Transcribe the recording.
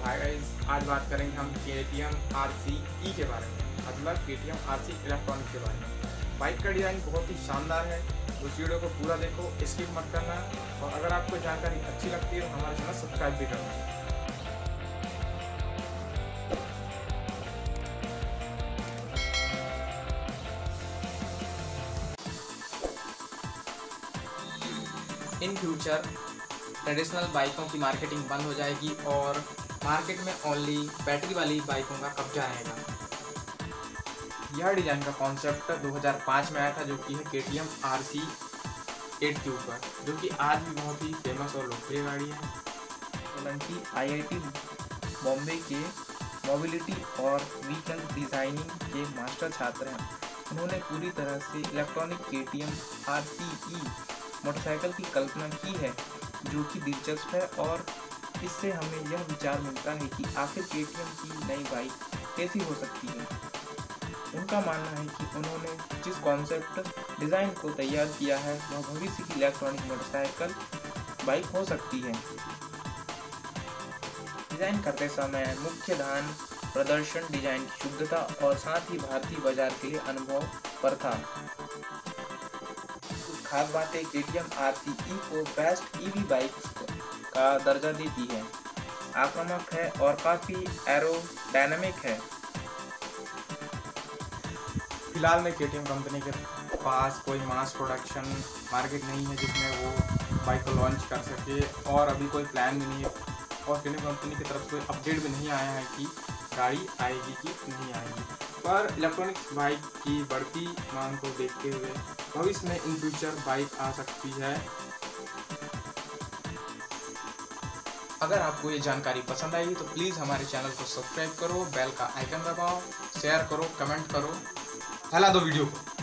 Hi guys, आज बात करेंगे हम KTM RCE के बारे में, मतलब KTM RC इलेक्ट्रॉनिक के बारे में। बाइक का डिज़ाइन बहुत ही शानदार है। उस वीडियो को पूरा देखो, स्किप मत करना। और अगर आपको जानकारी अच्छी लगती है तो हमारा चैनल सब्सक्राइब भी करना। इन फ्यूचर ट्रेडिशनल बाइकों की मार्केटिंग बंद हो जाएगी और मार्केट में ओनली बैटरी वाली बाइकों का कब्जा रहेगा। यह डिज़ाइन का कॉन्सेप्ट 2005 में आया था, जो कि है KTM RC8 के ऊपर, जो कि आज भी बहुत ही फेमस और लोकप्रिय गाड़ी है। हालांकि IIT बॉम्बे के मोबिलिटी और व्हीकल डिज़ाइनिंग के मास्टर छात्र हैं। उन्होंने पूरी तरह से इलेक्ट्रॉनिक KTM RCE मोटरसाइकिल की कल्पना की है, जो कि दिलचस्प है। और इससे हमें यह विचार मिलता है कि आखिर KTM की नई बाइक कैसी हो सकती है। उनका मानना है कि उन्होंने जिस कॉन्सेप्ट डिज़ाइन को तैयार किया है वह भविष्य की इलेक्ट्रॉनिक मोटरसाइकिल बाइक हो सकती है। डिज़ाइन करते समय मुख्य ध्यान प्रदर्शन, डिज़ाइन की शुद्धता और साथ ही भारतीय बाजार के लिए अनुभव पर था। कुछ खास बातें KTM RCE को बेस्ट EV बाइक का दर्जा देती है। आक्रामक है और काफ़ी एरोडायनामिक है। फिलहाल में KTM कंपनी के पास कोई मास प्रोडक्शन मार्केट नहीं है जिसमें वो बाइक को लॉन्च कर सके, और अभी कोई प्लान भी नहीं है। और KTM कंपनी की तरफ से कोई अपडेट भी नहीं आया है कि गाड़ी आएगी कि नहीं आएगी। पर इलेक्ट्रॉनिक बाइक की बढ़ती मांग को देखते हुए भविष्य में इन फ्यूचर बाइक आ सकती है। अगर आपको ये जानकारी पसंद आई तो प्लीज़ हमारे चैनल को सब्सक्राइब करो, बेल का आइकन दबाओ, शेयर करो, कमेंट करो, फैला दो वीडियो को।